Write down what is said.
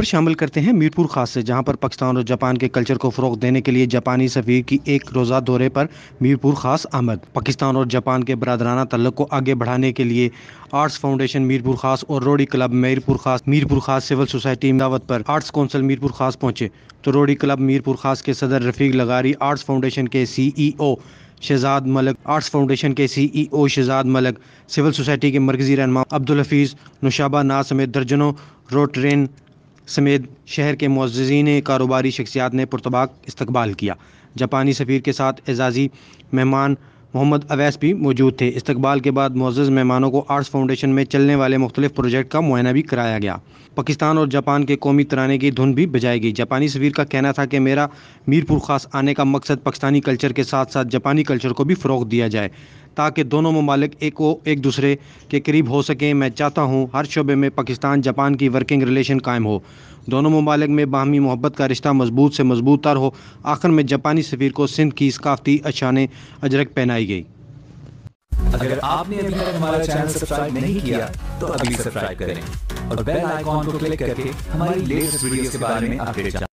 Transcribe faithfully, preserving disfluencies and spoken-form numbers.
शामिल करते हैं मीरपुर खास से, जहां पर पाकिस्तान और जापान के कल्चर को फ़रोग़ देने के लिए जापानी सफ़ीर की एक रोज़ा दौरे पर मीरपुर खास आमद। पाकिस्तान और जापान के बरदराना तल्लुक़ को आगे बढ़ाने के लिए आर्ट्स फाउंडेशन मीरपुर खास और रोड़ी क्लब मीरपुर खास मीरपुर खास सिविल सोसाइटी दावत पर आर्ट्स कौंसिल मीरपुर खास पहुंचे तो रोड़ी क्लब मीरपुर खास के सदर रफ़ीक लगारी, आर्ट्स फाउंडेशन के C E O Shahzad Malik, arts foundation के C E O Shahzad Malik, civil society के मरकज़ी रहनुमा अब्दुल हफीज़, नुशाबा नाज समेत दर्जनों रोटरेन समेत शहर के मुअज़्ज़िज़ीन कारोबारी शख्सियात ने पुरतबाक इस्तकबाल किया। जापानी सफ़ीर के साथ एजाज़ी मेहमान मोहम्मद अवैस भी मौजूद थे। इस्तकबाल के बाद मुअज़्ज़ज़ मेहमानों को आर्ट्स फाउंडेशन में चलने वाले मुख्तलिफ प्रोजेक्ट का मुआयना भी कराया गया। पाकिस्तान और जापान के कौमी तराने की धुन भी बजाई गई। जापानी सफ़ीर का कहना था कि मेरा मीरपुर खास आने का मकसद पाकिस्तानी कल्चर के साथ साथ जापानी कल्चर को भी फ़रोग़ दिया जाए ताकि दोनों ममालिक एक को एक दूसरे के करीब हो सकें। मैं चाहता हूँ हर शोबे में पाकिस्तान जापान की वर्किंग रिलेशन कायम हो, दोनों ममालिक में बाहमी मोहब्बत का रिश्ता मजबूत से मजबूत तर हो। आखिर में जापानी सफ़ीर को सिंध की सकाफ़ती अशान अजरक पहनाई गई। अगर आपने अभी तक हमारा चैनल सब्सक्राइब नहीं किया तो अभी सब्सक्राइब करें और बेल आइकॉन को क्लिक करके हमारी लेटेस्ट वीडियोस के बारे में अपडेट जानें।